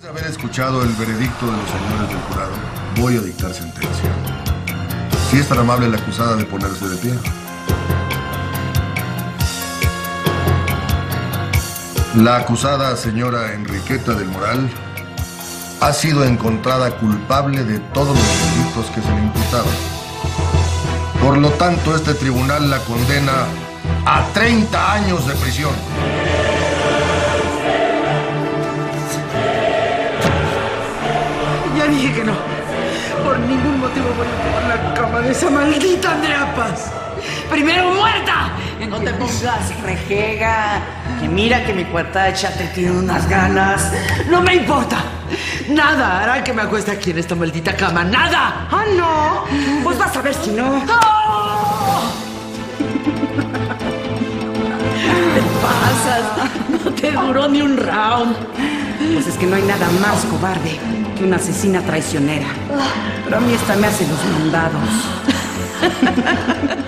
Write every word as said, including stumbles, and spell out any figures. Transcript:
De haber escuchado el veredicto de los señores del jurado, voy a dictar sentencia. Si es tan amable la acusada de ponerse de pie. La acusada, señora Enriqueta del Moral, ha sido encontrada culpable de todos los delitos que se le imputaban. Por lo tanto, este tribunal la condena a treinta años de prisión. Ya dije que no. Por ningún motivo voy a ocupar la cama de esa maldita Andrea Paz. ¡Primero muerta! No te pongas rejega. Que mira que mi cuartacha te tiene unas ganas. ¡No me importa! Nada hará que me acueste aquí en esta maldita cama. ¡Nada! ¡Ah, no! Pues vas a ver si no. ¡Oh! ¿Qué te pasas? No te duró ni un round. Pues es que no hay nada más cobarde que una asesina traicionera. Pero a mí esta me hace los mandados.